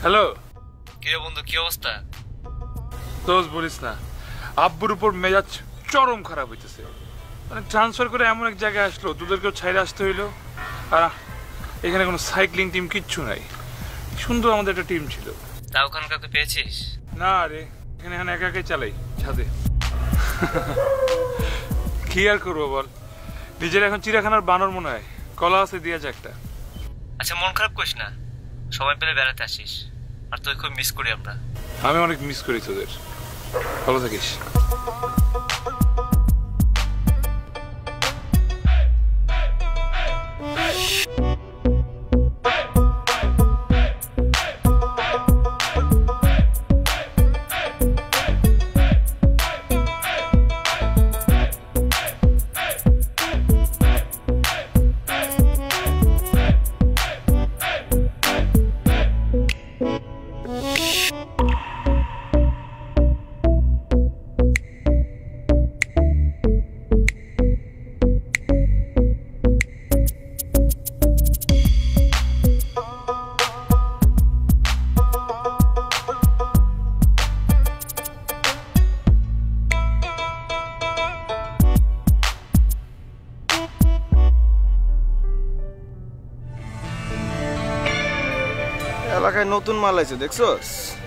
Hello কিরে বন্ধু, কি অবস্থা? দোষ বলিস না, আব্বুর উপর মেজাজ চরম খারাপ হইতেছে। মানে ট্রান্সফার করে এমন এক জায়গায় আসলো, তোদেরকেও ছাইরে আসতে হইলো। আর এখানে কোনো সাইক্লিং টিম কিচ্ছু নাই। সুন্দর আমাদের একটা টিম ছিল। তা ওখানে কাউকে পেয়েছিস? না রে, এখানে একা একাই চালাই ছাদে। কি আর করবো বল, নিজের এখন চিড়িয়াখানার বানর মনে হয়। কলা আছে দিয়া যা একটা। আচ্ছা মন খারাপ করিস না, সময় পেলে বেড়াতে আসিস। আর তুই খুব মিস করি আমরা। আমি অনেক মিস করি তোদের। ভালো থাকিস। এলাকায় নতুন মাল আছে দেখছস?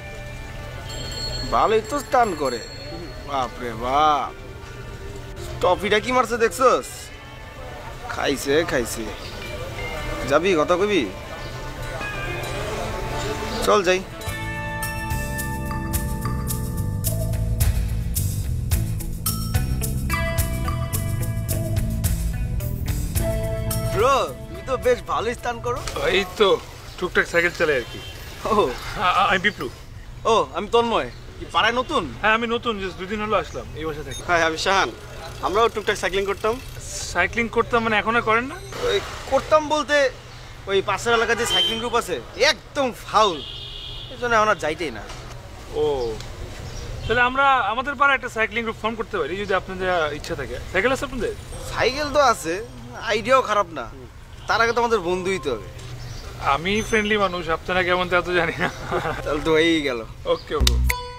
ভালোই তো স্টান করে। বাপরে বাপ, টপিটা কি মারছে দেখছস? খাইছে খাইছে। যাবি, কথা কবি? চল যাই। ব্রো, তুমি তো বেশ ভালোই স্টান করো। এই তো টুকটাক সাইকেল চালাই আর কি। ও, আমি বিপ্লু। ও আমি তন্ময়। কি পাড়ায় নতুন? হ্যাঁ আমি নতুন, জাস্ট 2 দিন হলো আসলাম এই বাসা থেকে। হ্যাঁ আমি শাহান। আমরাও টুকটাক সাইক্লিং করতাম। সাইক্লিং করতাম মানে এখন আর করেন না? ওই করতাম বলতে ওই পাশের এলাকায় যে সাইক্লিং গ্রুপ আছে একদম ফাউল, এই জন্য এখন আর যাইতেই না। ও তাহলে আমরা আমাদের পাড়ায় একটা সাইক্লিং গ্রুপ ফর্ম করতে পারি যদি আপনাদের ইচ্ছা থাকে। সাইকেল আছে আপনাদের? সাইকেল তো আছে, আইডিয়াও খারাপ না। তার আগে তো আমাদের বন্ধু হইতে হবে। আমি ফ্রেন্ডলি মানুষ, আপনারা কেমন তা তো জানি না। তাহলে তো হয়েই গেল। ওকে ওকে।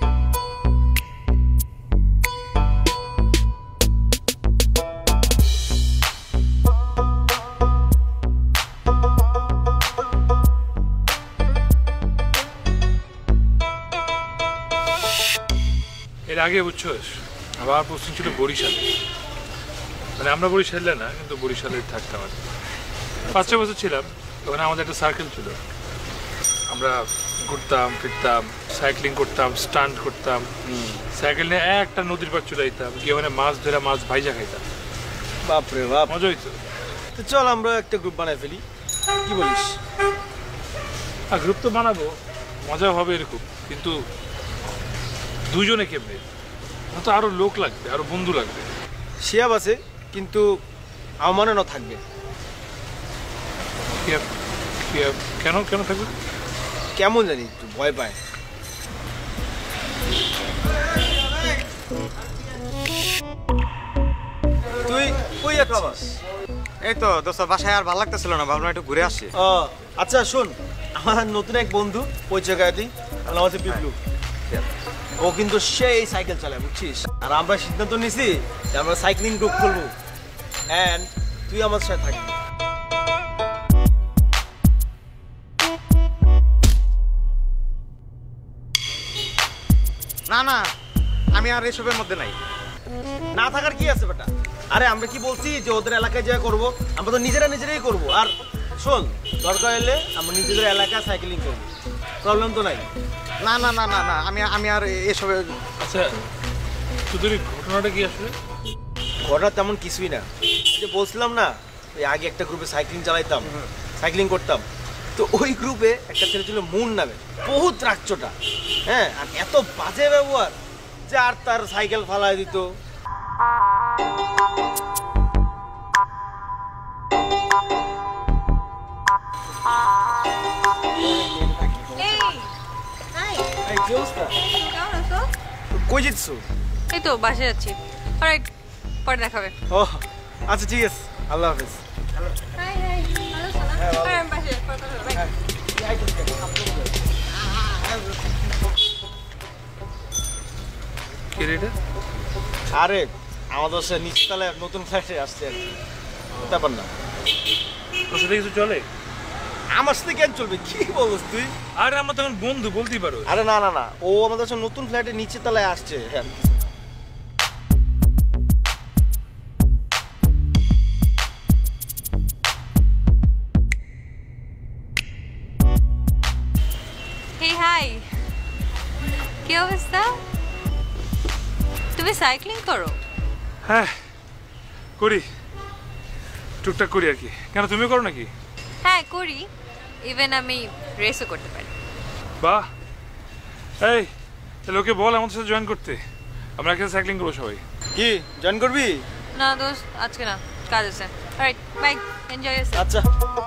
এর আগে বুঝছোস আবার পোস্টিং ছিল বরিশালে। মানে আমরা বরিশালে না, কিন্তু বরিশালে থাকতাম আর 5-6 বছর ছিলাম। ওখানে আমাদের একটা সার্কেল ছিল, আমরা ঘুরতাম ফিরতাম, সাইক্লিং করতাম, স্টান্ট করতাম। সাইকেল নিয়ে একটা নদীর পাড় চলে যেতাম, গিয়ে ওখানে মাছ ধরে মাছ ভাইজা খাইতাম। বাপরে বাপ, মজা হইতো। তো চল আমরা একটা গ্রুপ বানাই ফেলি, কি বলিস? আর গ্রুপ তো বানাবো, মজা হবে এরকম, কিন্তু দুজনে কেমনে? তো আরো লোক লাগবে, আরো বন্ধু লাগবে। শিয়াব আছে, কিন্তু আমানও থাকবে। কেন কেন থাকবে? কেমন জানি একটু ভয় পায়। তুই কই যাচ্ছিস? এই তো দোস্ত, বাসায় আর ভালো লাগতেছিল না, ভাবলাম একটু ঘুরে আসি। ও আচ্ছা শোন, আমার নতুন এক বন্ধু পরিচয় করে দিই, নাম হচ্ছে বিপ্লু। ও কিন্তু সেই সাইকেল চালায় বুঝছিস। আর আমরা সিদ্ধান্ত নিছি যে আমরা সাইক্লিং গ্রুপ খুলবো, এন্ড তুই আমার সাথে থাকবি। না না, আমি আর এসবের মধ্যে নাই। না থাকার কি আছে বেটা? আরে আমরা কি বলছি যে ওদের এলাকায় যা করবো, আমরা তো নিজেরাই করবো। আর শোন, দরকার হলে আমরা নিজেদের এলাকায় সাইকেলিং করবো, প্রবলেম তো নাই। না না না না না, আমি আর এসবে। আচ্ছা তোদের ঘটনাটা কি আসলে? ঘটনা তেমন কিছুই না, যে বলছিলাম না ওই আগে একটা গ্রুপে সাইক্লিং চালাইতাম, সাইক্লিং করতাম। তো ওই গ্রুপে একটা ছেলে ছিল মুন নামে, বহুত রাগচোটা। হ্যাঁ, আর এত বাজে ব্যবহার যে আর তার সাইকেল ফালাই দিত। কই যাচ্ছো? এই তো বাসে যাচ্ছি। অলরাইট, পরে দেখাবে। ও আচ্ছা ঠিক আছে, আল্লাহ হাফেজ। হাই হাই, হ্যালো সালাম। আমি বাসে পরে কথা হবে। বাই। আরে আমাদের সে নিচতলায় নতুন ফ্ল্যাটে আসছে আর কি, ব্যাপার না। তোর সাথে কিছু চলে? আমার সাথে কেন চলবে, কি বলছিস তুই? আরে আমরা তখন বন্ধু, বলতেই পারো। আরে না না না, ও আমাদের সাথে নতুন ফ্ল্যাটে নিচের তলায় আসছে। হ্যাঁ হে হাই, কি অবস্থা? তুমি সাইক্লিং করো? হ্যাঁ করি, টুকটাক করি আর কি। কেন তুমি করো নাকি? হ্যাঁ করি, ইভেন আমি রেসও করতে পারি। বাহ, এই লোকে বল আমাদের সাথে জয়েন করতে, আমরা একসাথে সাইক্লিং করবো সবাই। কি জয়েন করবি? না দোস্ত, আজকে না, কাজ আছে। Alright, bye, enjoy yourself. আচ্ছা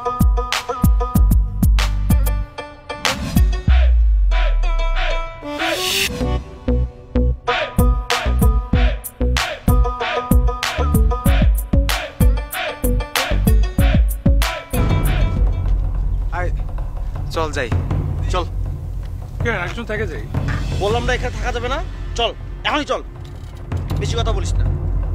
আয় চল যাই। চল, কেন একজন থেকে যাই? বললাম না এখানে থাকা যাবে না, চল এখনই চল, বেশি কথা বলিস না।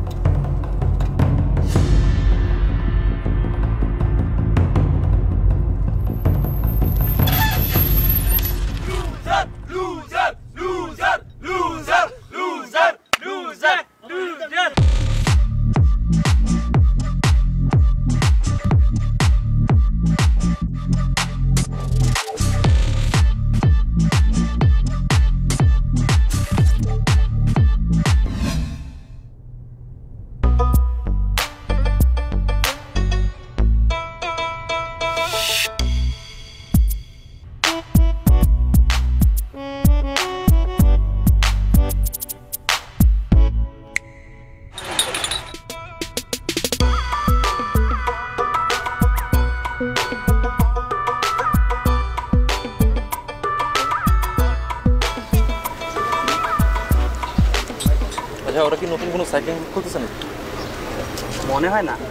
আচ্ছা, ওরা কি নতুন কোনো সাইক্লিং করতেছে না? মনে হয় না।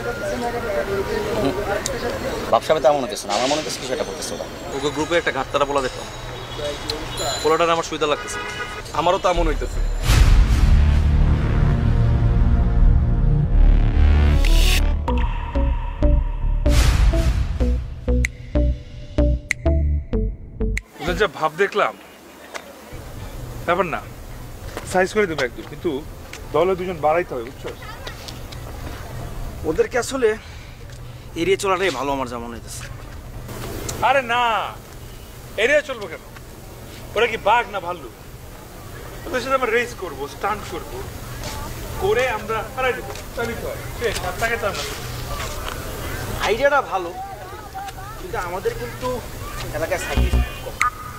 ব্যবসাবে তেমন হতেছে না, আমার মনে হচ্ছে কিছু একটা করতেছে ওরা। ওকে গ্রুপে একটা ঘাটতারা বলা দেখলাম, পোলাটার আমার সুবিধা লাগতেছে। আমারও তা মনে হইতেছে। ওদের যা ভাব দেখলাম, ব্যাপার না, সাইজ করে দেবো একদম, কিন্তু দলে দুজন বাড়াইতে হবে, বুঝছো? ওদেরকে আসলে এড়িয়ে চলাটাই ভালো আমার যা মনে হইতেছে। আরে না, এরিয়া চলবো কেন? ওরা কি বাঘ না ভাল্লু? ওদের সাথে আমরা রেস করবো, স্টান্ট করবো, করে আমরা হারাই দেবো, তাহলেই তো হয়। শেষ, আর তাকে তো আমরা। আইডিয়াটা ভালো, কিন্তু আমাদের কিন্তু এলাকায় সাইকেল কম।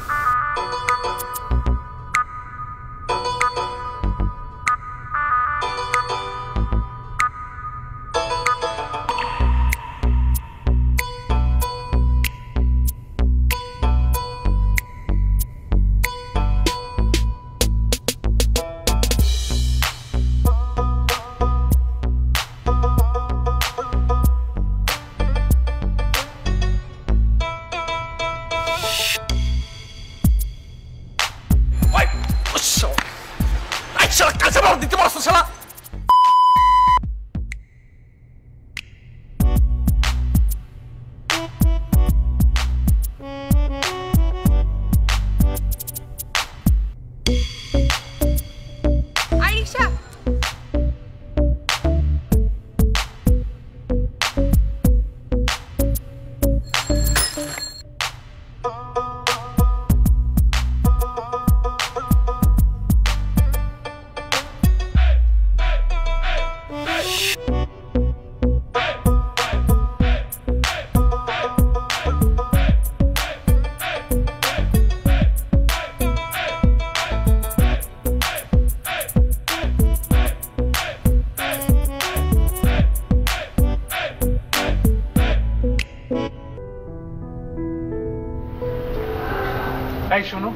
এই শোনো,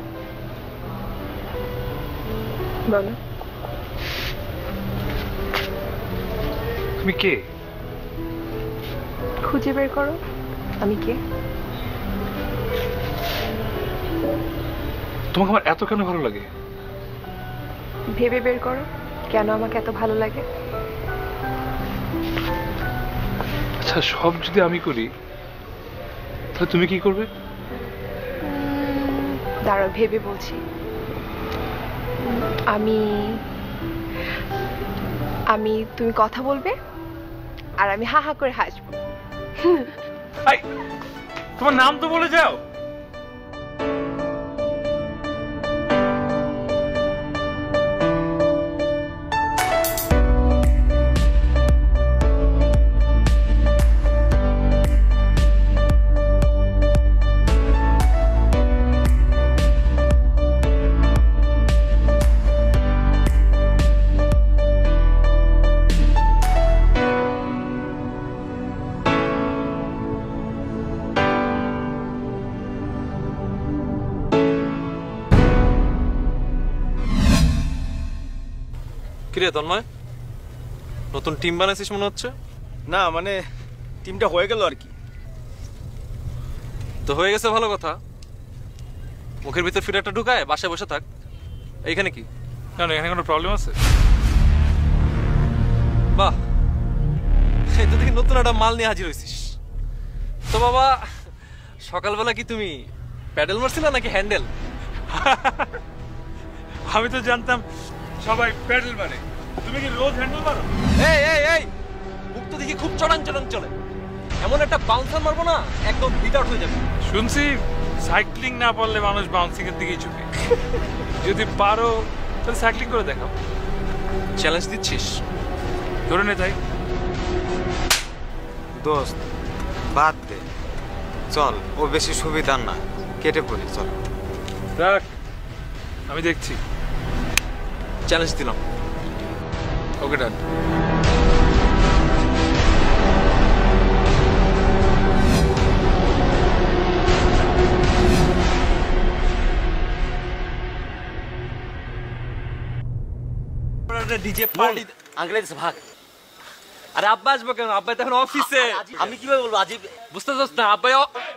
বলো। তুমি কে? খুঁজে বের করো আমি কে। তোমাকে আমার এত কেন ভালো লাগে? ভেবে বের করো কেন আমাকে এত ভালো লাগে? আচ্ছা, সব যদি আমি করি তাহলে তুমি কি করবে? দাঁড়াও, ভেবে বলছি। আমি তুমি কথা বলবে আর আমি হা হা করে হাসবো। তোমার নাম তো বলে যাও। কিরে তন্ময়, নতুন টিম বানাইছিস মনে হচ্ছে? না মানে টিমটা হয়ে গেল আর কি। তো হয়ে গেছে, ভালো কথা। মুখের ভিতর ফিরে একটা ঢুকায় বাসায় বসে থাক। এইখানে কি? কেন, এখানে কোনো প্রবলেম আছে? বাহ, এই তো দেখি নতুন একটা মাল নিয়ে হাজির হয়েছিস। তো বাবা, সকালবেলা কি তুমি প্যাডেল মারছিলে নাকি হ্যান্ডেল? আমি তো জানতাম সবাই প্যাডেল মারে, তুমি কি রোজ হ্যান্ডেল মারো? এই এই এই, মুখ তো দেখি খুব চড়ান চলে। এমন একটা বাউন্সার মারবো না, একদম হিট আউট হয়ে যাবে। শুনছি সাইক্লিং না পারলে মানুষ বাউন্সিং এর দিকেই ঝুঁকে। যদি পারো তাহলে সাইক্লিং করে দেখাও। চ্যালেঞ্জ দিচ্ছিস? ধরে নে তাই। দোস্ত বাদ দে, চল, ও বেশি সুবিধা না, কেটে পড়ি, চল। রাখ, আমি দেখছি। চ্যালেঞ্জ দিলাম। Okay, done. DJ party uncle ভাগ। আরে আব্বা আসবো কেন? আব্বা তো এখন অফিসে। আমি কিভাবে বলবো আজিব? বুঝতে চাস না? আব্বাই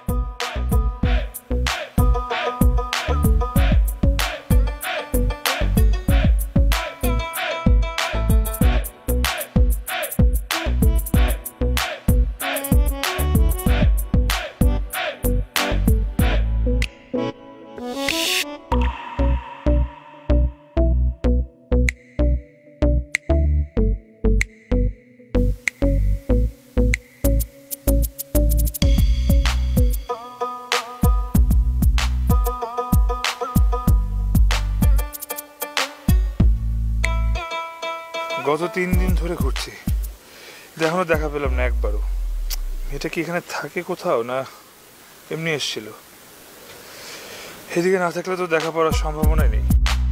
গত 3 দিন ধরে ঘুরছি, এখনো দেখা পেলাম না একবারও। এটা কি এখানে থাকে কোথাও, না এমনি এসেছিল? এদিকে না থাকলে তো দেখা পাওয়ার সম্ভাবনাই নেই।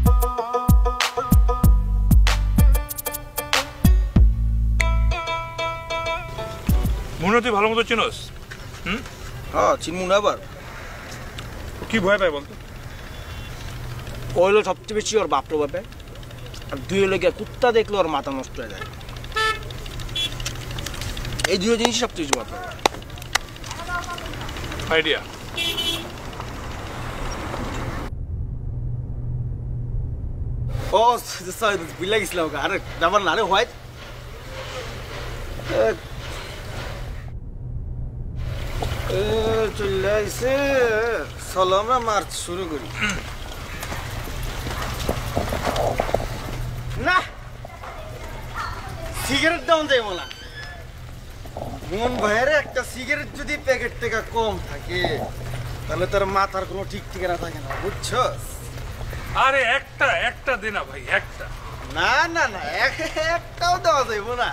মনে তুই ভালো মতো চিনোস? হ্যাঁ, চিনমু না আবার। কি ভয় পায় বলতো? ও হলো সবচেয়ে বেশি ওর বাপর বাপে, আর দুই হলো গিয়ে কুত্তা দেখলে ওর মাথা নষ্ট হয়ে যায়। এই দুটো জিনিস সবচেয়ে বেশি বাপর। আইডিয়া। ও সরি, বুঝলা গেছিলাম। আরে ব্যাপার না রে, হোয়াইট চলে আসছে। চলো আমরা মার্চ শুরু করি। না, সিগারেট দাম যাইব না। মন ভাইয়ের একটা সিগারেট যদি প্যাকেট থেকে কম থাকে তাহলে তার মাথার কোনো ঠিক ঠিকানা থাকে না, বুঝছো? আরে একটা দে না ভাই, একটা। না না না, একটাও দেওয়া যাইব না।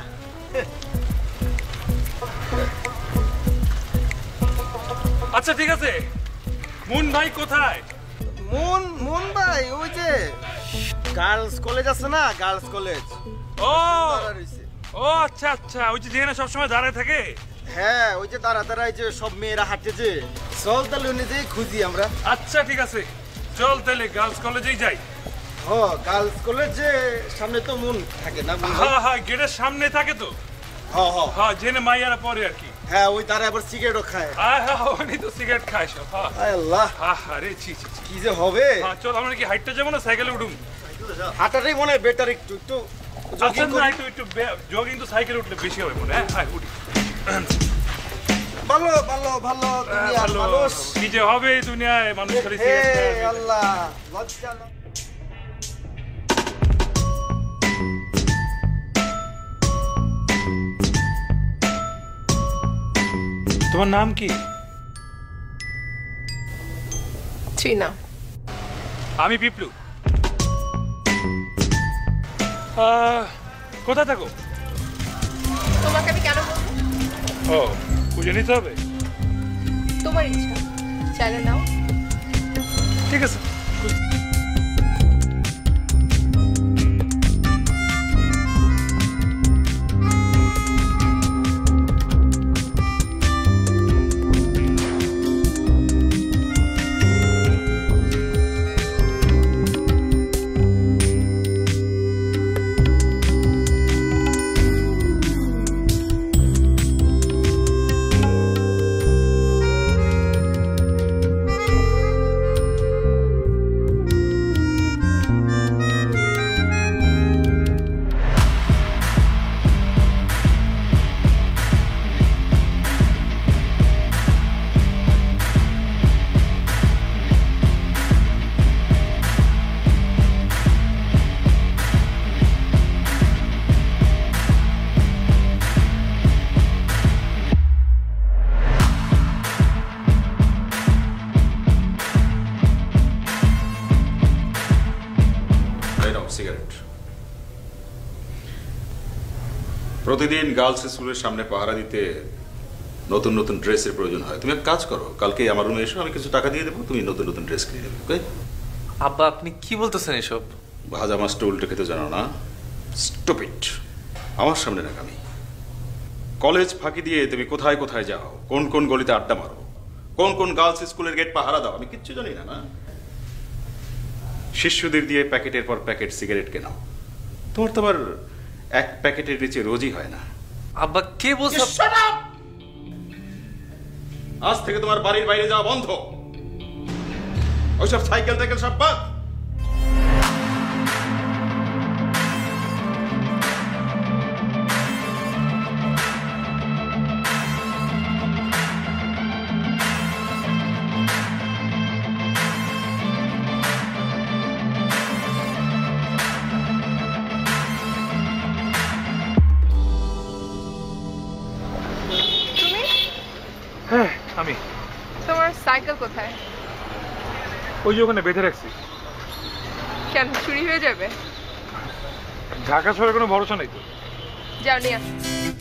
আচ্ছা ঠিক আছে, মুন ভাই কোথায়? মন ভাই ওই যে গার্লস কলেজ আছে না, গার্লস কলেজ। ও ও আচ্ছা আচ্ছা, ওই যে যেখানে সবসময় দাঁড়ায় থাকে। হ্যাঁ, ওই যে দাঁড়ায় যে সব মেয়েরা হাঁটে যে। চল তাহলে উনি যেই খুঁজি আমরা। আচ্ছা ঠিক আছে, চল তাহলে গার্লস কলেজেই যাই। ও গার্লস কলেজে সামনে তো মন থাকে না? হ্যাঁ হ্যাঁ, গেটের সামনে থাকে তো। হ্যাঁ হ্যাঁ হ্যাঁ, জেনে মাইয়ারা পরে আর কি। হ্যাঁ, ওই তারা আবার সিগারেটও খায়। হ্যাঁ, উনি তো সিগারেট খায় সব। হ্যাঁ আয় আল্লাহ, আরে ছি ছি ছি। কি যে হবে। হ্যাঁ চল, আমরা কি হাইটটা যাবো না সাইকেলে উঠুম? হাঁটাটাই মনে হয় বেটার। একটু একটু আচ্ছা না একটু জগিং তো সাইকেলে উঠলে বেশি হবে মনে হ্যাঁ উঠি ভালো ভালো ভালো তুমি আর ভালো মানুষ কি যে হবে এই দুনিয়ায় মানুষ খালি হে আল্লাহ লজ্জা না। তোমার নাম কি? ট্রিনা। আমি পিপলু। কোথায় থাকো? তোমাকে আমি কেন বলবো? ও বুঝে নিতে হবে। তোমার ইচ্ছা, চাইলে নাও। ঠিক আছে। সিগারেট প্রতিদিন গার্লস স্কুলের সামনে পাহারা দিতে নতুন নতুন ড্রেসের প্রয়োজন হয়। তুমি এক কাজ করো, কালকে আমার রুমে এসো, আমি কিছু টাকা দিয়ে দেবো, তুমি নতুন নতুন ড্রেস কিনে দেবে। ওকে? আব্বা আপনি কি বলতেছেন এসব? ভাজা মাছটা উল্টে খেতে জানো না? স্টুপিড। আমার সামনে রাখামি। কলেজ ফাঁকি দিয়ে তুমি কোথায় কোথায় যাও, কোন কোন গলিতে আড্ডা মারো, কোন কোন গার্লস স্কুলের গেট পাহারা দাও, আমি কিচ্ছু জানি না। না শিষ্যদের দিয়ে প্যাকেটের পর প্যাকেট সিগারেট কেনাও। তোমার এক প্যাকেটের নিচে রোজই হয় না। আব্বা কে বলছে? আজ থেকে তোমার বাড়ির বাইরে যাওয়া বন্ধ। ওইসব সাইকেল টাইকেল সব বাদ। হ্যাঁ আমি। তোমার সাইকেল কোথায়? ওই যে ওখানে বেঁধে রাখছি। কেন, চুরি হয়ে যাবে? ঢাকা শহরে কোনো ভরসা নেই তো। যাও নিয়ে আসো।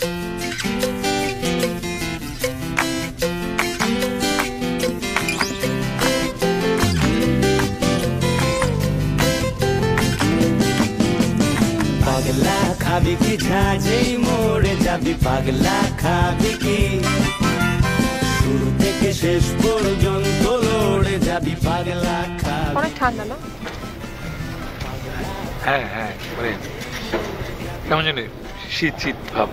পাগলা খাবি কি ঝাঁঝেই মরে যাবি, পাগলা খাবি কি শুরু থেকে শেষ পর্যন্ত লড়ে যাবি, পাগলা খাবি। অনেক ঠান্ডা না? হ্যাঁ হ্যাঁ মানে কেমন জানি শীত শীত ভাব।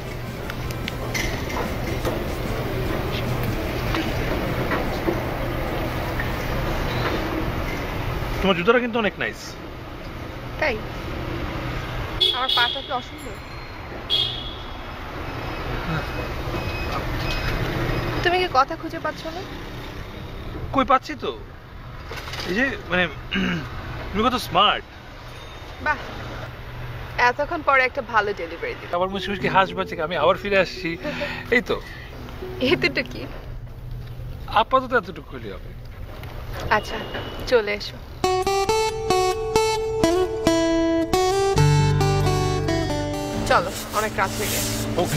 তোমার জুতোটা কিন্তু অনেক নাইস। তাই? আমার পাটা কি অসুন্দর? তুমি কি কথা খুঁজে পাচ্ছ না? কই পাচ্ছি তো। এই যে মানে তুমি কত স্মার্ট। বাহ, এতক্ষণ পরে একটা ভালো ডেলিভারি দিল। আবার মুশকি মুশকি হাসবা থেকে আমি আবার ফিরে আসছি। এই তো এতটুকু কি? আপাতত এতটুকু হলে হবে। আচ্ছা চলে এসো। চলো, অনেক রাত হয়ে গেছে। ওকে।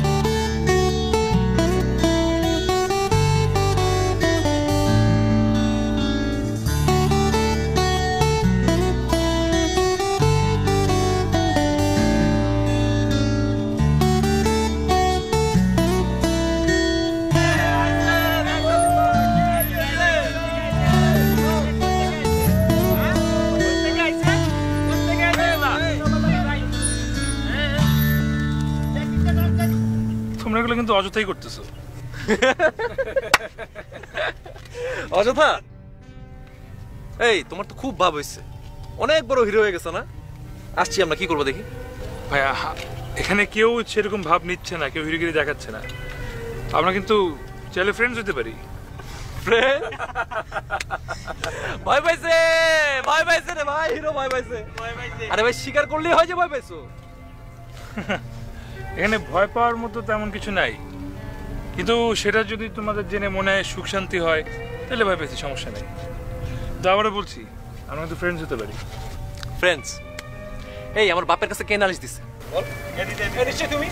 তোমরা এগুলো কিন্তু অযথাই করতেছো। অযথা? এই তোমার তো খুব ভাব হয়েছে, অনেক বড় হিরো হয়ে গেছে না? আসছি আমরা, কি করবো দেখি। ভাইয়া এখানে কেউ সেরকম ভাব নিচ্ছে না, কেউ হিরোগিরি দেখাচ্ছে না। আমরা কিন্তু চাইলে ফ্রেন্ডস হতে পারি। ভয় পাইছে, ভয় পাইছে রে ভাই, হিরো ভয় পাইছে। আরে ভাই স্বীকার করলেই হয় যে ভয় পাইছো। এখানে ভয় পাওয়ার মতো তেমন কিছু নাই, কিন্তু সেটা যদি তোমাদের জেনে মনে হয় সুখ শান্তি হয় তাহলে ভয় পেয়েছি, সমস্যা নেই। তো আবারও বলছি আমরা কিন্তু ফ্রেন্ডস হতে পারি। ফ্রেন্ডস? এই আমার বাপের কাছে কে নালিশ দিছে? বল। নিশ্চয়ই তুমি।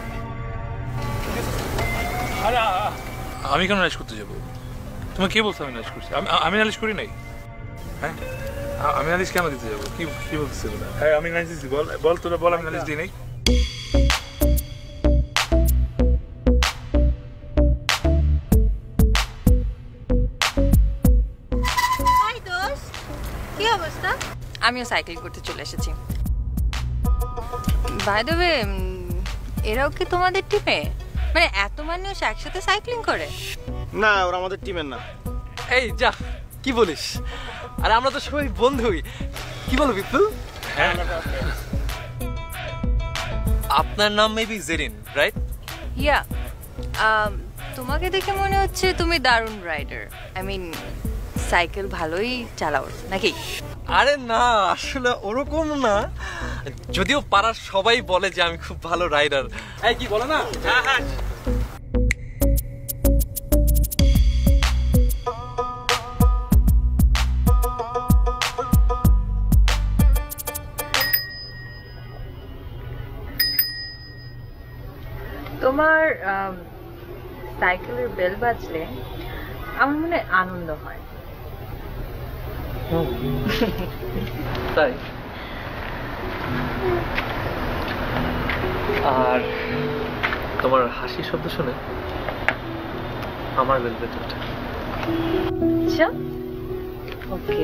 আমি কেন নালিশ করতে যাবো? তোমাকে কে বলছো আমি নালিশ করছি? আমি নালিশ করি নাই। হ্যাঁ আমি নালিশ কেন দিতে যাবো? কি কি বলতেছে বলে? হ্যাঁ আমি নালিশ দিচ্ছি, বল বল তোরা বল আমি নালিশ দিই নাই। কি অবস্থা? আমিও সাইকেল করতে চলে এসেছি। বাই দ্য ওয়ে, এরাও কি তোমাদের টিমে? মানে এত মানুষ একসাথে সাইক্লিং করে? না, ওরা আমাদের টিমের না। এই যা, কি বলিস? আরে আমরা তো সবাই বন্ধুই। কি বলো বিপুল? হ্যাঁ আপনার নাম মেবি জেরিন, রাইট? ইয়া, তোমাকে দেখে মনে হচ্ছে তুমি দারুণ রাইডার। আই মিন সাইকেল ভালোই চালাও নাকি? আরে না, আসলে ওরকম না, যদিও পাড়ার সবাই বলে যে আমি খুব ভালো রাইডার। এই কি বলে না? হ্যাঁ হ্যাঁ। তোমার সাইকেলের বেল বাজলে আমার মনে আনন্দ হয়। তাই? আর তোমার হাসি শব্দ শুনে আমার বেল বেজে ওঠে। আচ্ছা, ওকে।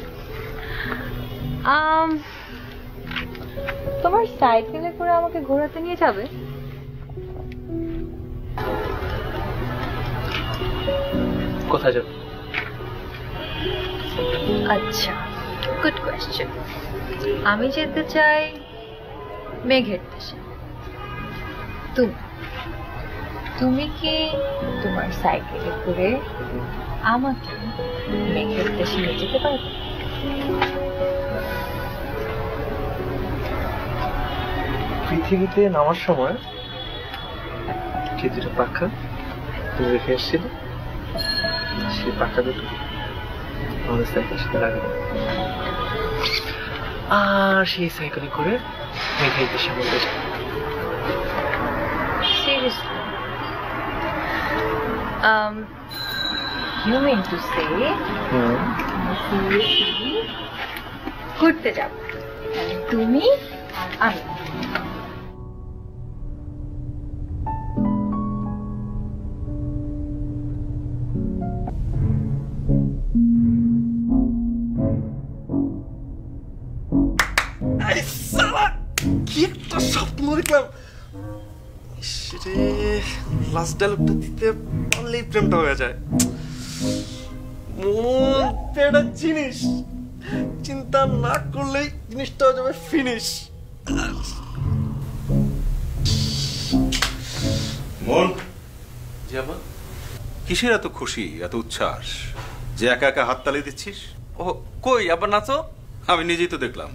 তোমার সাইকেলে করে আমাকে ঘোরাতে নিয়ে যাবে? কোথায় যাবে? আচ্ছা, গুড কোয়েশ্চেন। আমি যেতে চাই মেঘের দেশে। তুমি কি তোমার সাইকেলে করে আমাকে মেঘের দেশে নিয়ে যেতে পারবে? পৃথিবীতে নামার সময় যে দুটো পাখা তুমি রেখে এসেছিল, সেই পাখা দুটো আমাদের সাইকেলের সাথে লাগানো, আর সেই সাইকেলে করে মেঘের দেশে মধ্যে Seriously? You mean to say seriously ঘুরতে যাব মানে তুমি আর আমি? কি একটা স্বপ্ন দেখলাম। লাস্ট ডায়লগটা দিতে পারলেই প্রেমটা হয়ে যায়। মন একটা জিনিস, চিন্তা না করলেই জিনিসটা হয়ে যাবে ফিনিশ। মন, যাবা? কিসের এত খুশি, এত উচ্ছ্বাস যে একা একা হাততালি দিচ্ছিস? ও কই, আবার নাচো। আমি নিজেই তো দেখলাম।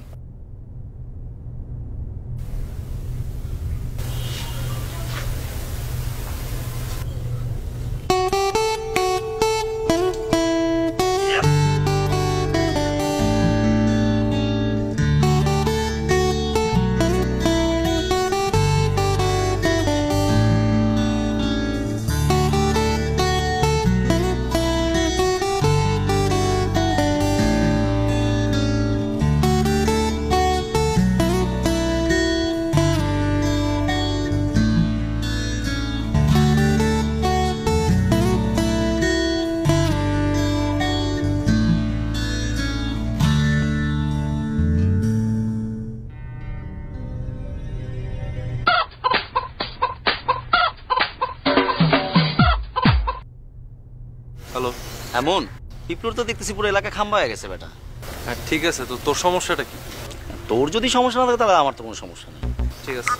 হ্যালো। এমন পিপলোর তো দেখতেছি পুরো এলাকা খাম্বা হয়ে গেছে বেটা। হ্যাঁ ঠিক আছে, তো তোর সমস্যাটা কি? তোর যদি সমস্যা না থাকে তাহলে আমার তো কোনো সমস্যা নেই। ঠিক আছে।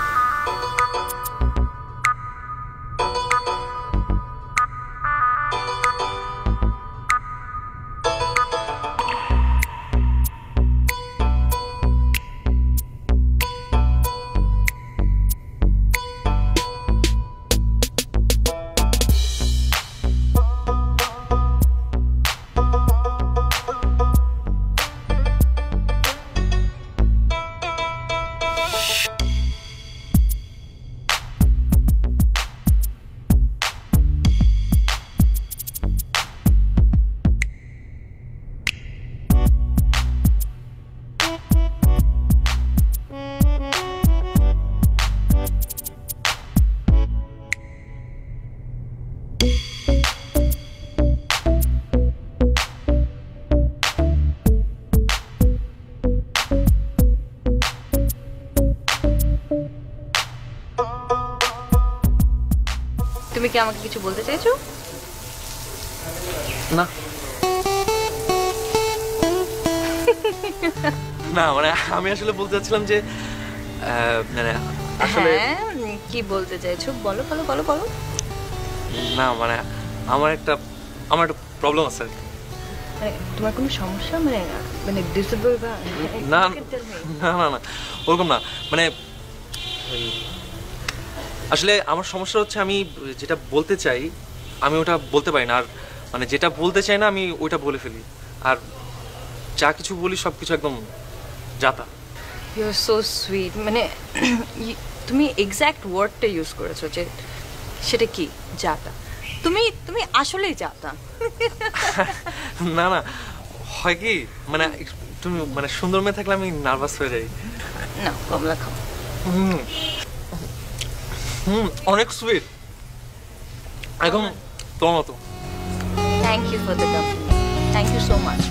তুমি কি আমাকে কিছু বলতে চাইছো? না না মানে আমি আসলে বলতে চাচ্ছিলাম যে মানে আসলে হ্যাঁ, কি বলতে চাইছো বলো বলো বলো বলো। না মানে আমার একটা প্রবলেম আছে আর কি। মানে তোমার কোনো সমস্যা মানে মানে ডিসেবল বা না না না না ওরকম না মানে আসলে আমার সমস্যা হচ্ছে আমি যেটা বলতে চাই আমি ওটা বলতে পারি না, আর মানে যেটা বলতে চাই না আমি ওইটা বলে ফেলি, আর যা কিছু বলি সব কিছু একদম যাতা। You are so sweet. মানে তুমি এক্স্যাক্ট ওয়ার্ডটা ইউজ করেছো যে সেটা কি যাতা। তুমি তুমি আসলেই যাতা। না না হয় কি মানে তুমি মানে সুন্দর মেয়ে থাকলে আমি নার্ভাস হয়ে যাই। না কমলা খাও। অনেক সুইট একদম তোমার মতো। Thank you for the compliment. Thank you so much.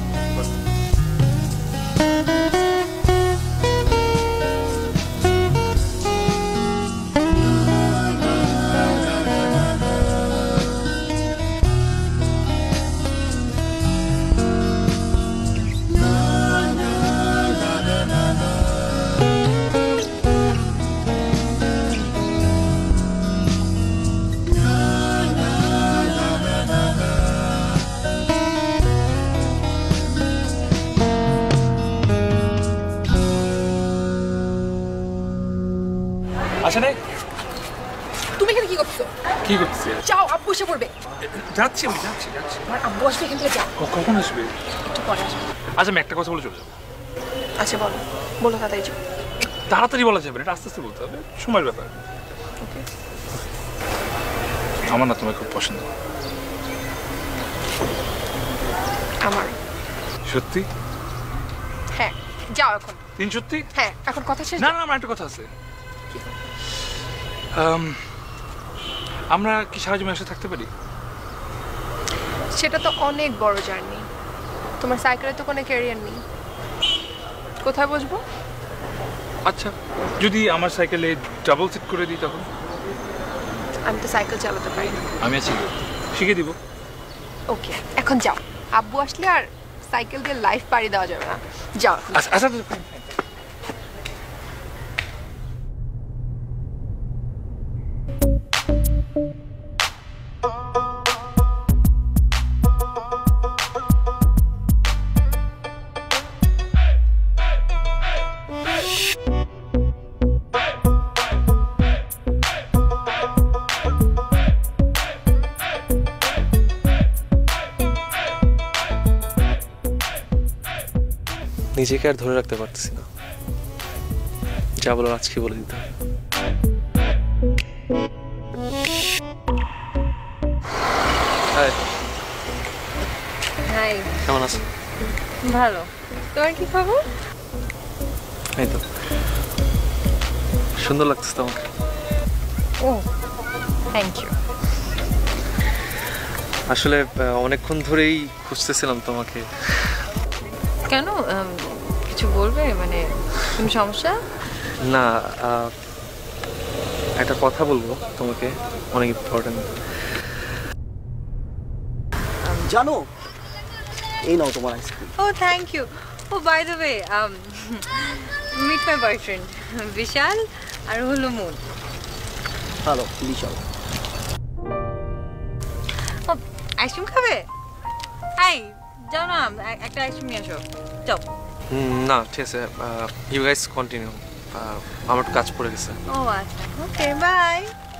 আচ্ছা নাই তুমি এখানে কি করছো? কি করছিস? যাও, আব্বু এসে পড়বে। যাচ্ছি আমি যাচ্ছি যাচ্ছি। আমার আব্বু আসবে, এখান থেকে যাও। কখন আসবে? একটু পরে আসবে। আচ্ছা আমি একটা কথা বলে চলে যাবো। আচ্ছা বলো, বলো তাড়াতাড়ি যাও। তাড়াতাড়ি বলা যাবে না, এটা আস্তে আস্তে বলতে হবে, সময়ের ব্যাপার। ওকে। আমার না তোমায় খুব পছন্দ। আমার সত্যি? হ্যাঁ, যাও এখন। তিন সত্যি? হ্যাঁ, এখন কথা শেষ। না না আমার একটা কথা আছে। আমরা কি সারা জীবন একসাথে থাকতে পারি? সেটা তো অনেক বড় জার্নি। তোমার সাইকেলে তো কোনো ক্যারিয়ার নেই, কোথায় বসবো? আচ্ছা যদি আমার সাইকেলে ডাবল সিট করে দিই তখন? আমি তো সাইকেল চালাতে পারি না। আমি আছি, শিখিয়ে দিব। ওকে, এখন যাও। আব্বু আসলে আর সাইকেল দিয়ে লাইফ পাড়ি দেওয়া যাবে না। যাও। আচ্ছা আচ্ছা নিজেকে আর ধরে রাখতে পারতেছি না, যা বলার আজকে বলে দিতে হবে। হাই, হাই, কেমন আছো? ভালো। তোমার কি খবর? এই তো সুন্দর লাগতেছে তোমাকে। Oh thank you. আসলে অনেকক্ষণ ধরেই খুঁজতেছিলাম তোমাকে। কেন, কিছু বলবে? মানে কোনো সমস্যা? না, একটা কথা বলবো তোমাকে, অনেক ইম্পর্টেন্ট। জানো, এই নাও তোমার ice cream. Oh thank you. Oh by the way, meet my boyfriend Bishal. আর হলো মুন। ভালো বিশাল। আইসক্রিম খাবে? এই যাও না, একটা আইসক্রিম নিয়ে আসো, যাও। না ঠিক আছে, ইউ গাইস কন্টিনিউ, আমার একটু কাজ পড়ে গেছে। ও আচ্ছা, ওকে বাই।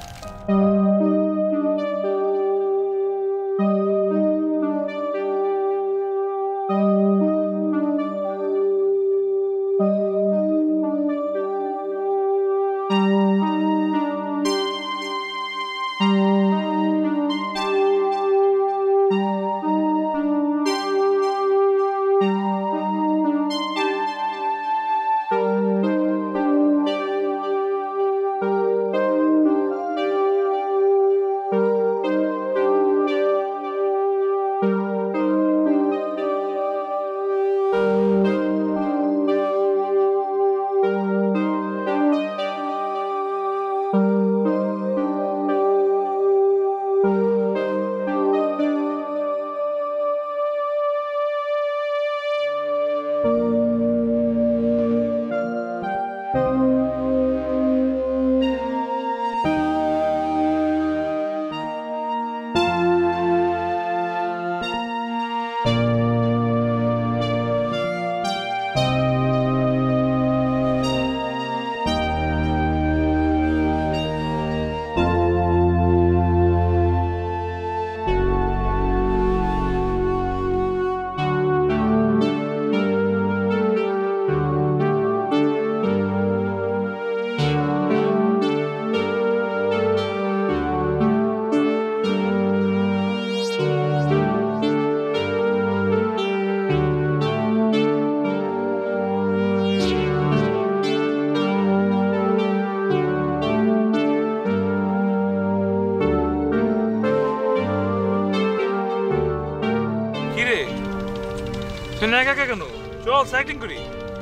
চল সাইক্লিং করি।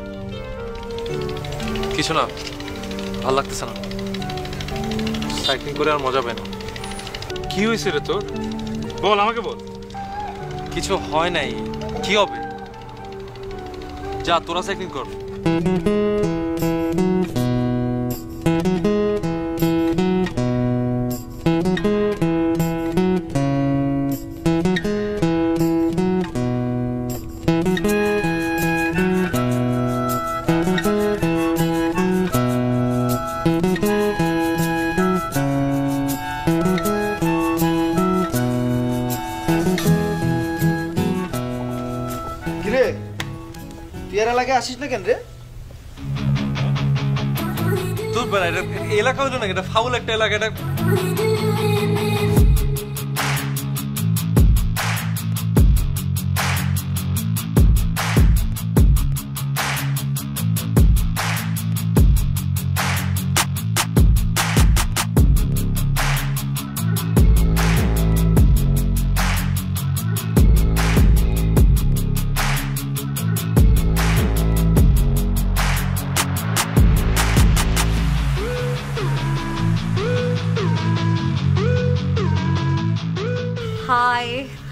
কিছু না, ভালো লাগতেছে না, সাইক্লিং করে আর মজা পাই না। কি হয়েছে রে তোর? বল, আমাকে বল। কিছু হয় নাই, কি হবে? যা তোরা সাইক্লিং কর। আসিস না কেন রে? তোর বেলা এটা এলাকা হলো না, এটা ফাউল একটা এলাকা। এটা হাই,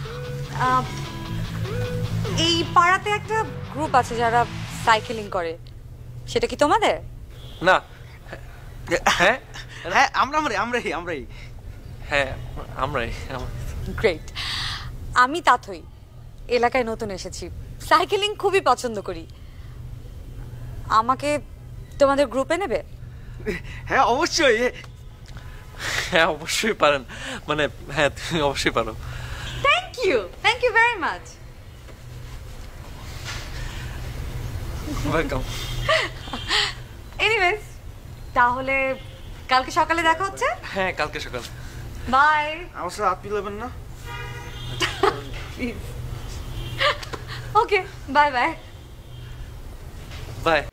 এই পাড়াতে একটা গ্রুপ আছে যারা সাইকেলিং করে, সেটা কি তোমাদের? না। হ্যাঁ হ্যাঁ, আমরাই। হ্যাঁ আমরাই। গ্রেট। আমি তাথই, এলাকায় নতুন এসেছি, সাইকেলিং খুবই পছন্দ করি। আমাকে তোমাদের গ্রুপে নেবে? হ্যাঁ অবশ্যই। হ্যাঁ অবশ্যই পারেন, মানে হ্যাঁ তুমি অবশ্যই পারো। Thank you very much. Welcome. Anyways, তাহলে কালকে সকালে দেখা হচ্ছে? হ্যাঁ কালকে সকালে। বাই। আমার সাথে হাত মিলাবেন না? Okay, bye bye. বাই।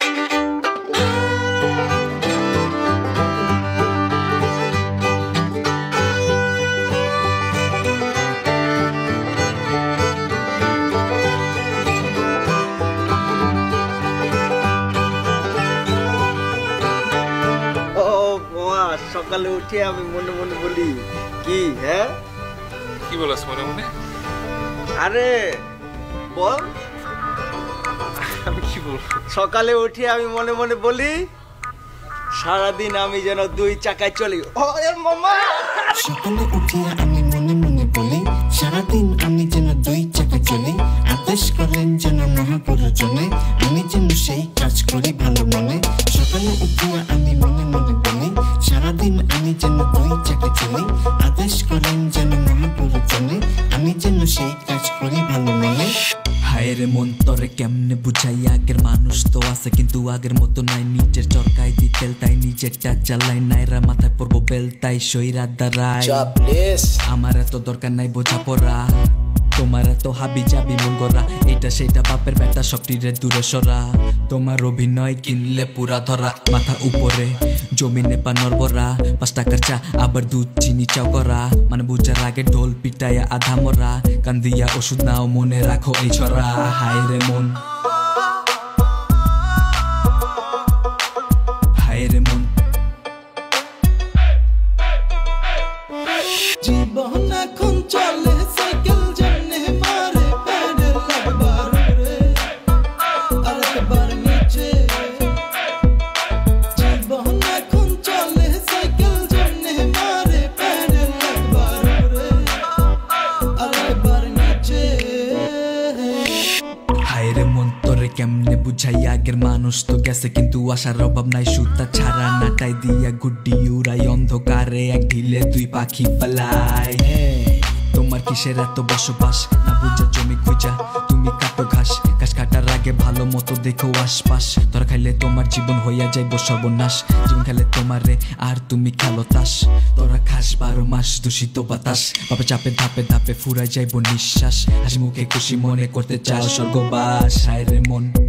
সকালে উঠে আমি মনে মনে বলি কি? হ্যাঁ কি বলছ মনে মনে? আরে বল। আমি কি বলবো? সকালে উঠে আমি মনে মনে বলি সারাদিন আমি যেন 2 চাকায় চলি। ওরে মামা সকালে উঠিয়া আমি মনে মনে বলি সারাদিন আমি যেন 2 চাকা চলি আদেশ করেন যেন মহাপুরুষজনে আমি যেন সেই কাজ করি ভালো মনে সকালে উঠিয়া আমি মনে মনে বলি সারাদিন আমি যেন 2 চাকা চলি আদেশ করেন যেন মহাপুরুষজনে আমি যেন সেই কাজ করি ভালো মনে হায়রে মন তোরে কেমনে বুঝাই আগের মানুষ তো আছে কিন্তু আগের মতো নাই নিজের চরকায় দি তেল তাই নিজেরটা চালাই নাইরা মাথায় পড়বো বেল তাই সইরা দাঁড়াই আমার এত দরকার নাই বোঝা পড়া তোমার এত হাবি যাবি মঙ্গরা এটা সেটা বাপের বেটা শক্তিরে দূরে সরা তোমার অভিনয় কিনলে পুরা ধরা মাথা উপরে জমিনে পানর ভরা 5 টাকার চা আবার দুধ চিনি চাও করা মানে বুঝার আগে ঢোল পিটায়া আধা মরা কান্দিয়া ওষুধ নাও মনে রাখো এই ছড়া হায় রে মন হায় রে মন জীবন এখন চলে সাইকেল জন্নে মারে প্যাডেল একবার রে আর একবার নিচে জীবন এখন চলে সাইকেল জন্নে মারে প্যাডেল একবার রে আর একবার নিচে হায় রে মন তোরে কেমনে বুঝাই আগের মানুষ তো গেছে কিন্তু আশার অভাব নাই সুতা ছাড়া নাটাই দিয়া গুড্ডি উড়াই অন্ধকারে এক ঢিলে 2 পাখি পালাই তোমার কিসের এত বসবাস না বুঝা জমি খুঁজা তুমি কাটো ঘাস ঘাস কাটার আগে ভালো মতো দেখো আশপাশ তোরা খাইলে তোমার জীবন হইয়া যাইব সর্বনাশ জীবন খেলে তোমারে আর তুমি খেলো তাস তোরা খাস 12 মাস দূষিত বাতাস বাপে চাপে ধাপে ধাপে ফুরাই যাইব নিঃশ্বাস হাসি মুখে খুশি মনে করতে চাও স্বর্গবাস হায় রে মন